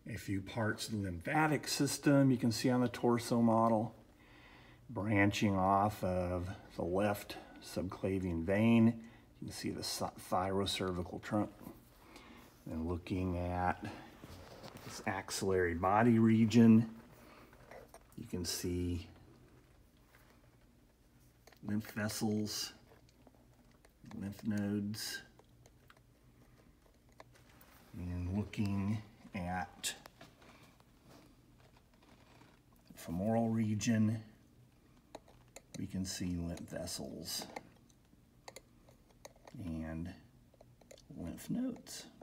a few parts of the lymphatic system you can see on the torso model, branching off of the left subclavian vein. You can see the thyrocervical trunk. And looking at this axillary body region, you can see lymph vessels, lymph nodes. And looking at the femoral region, we can see lymph vessels and lymph nodes.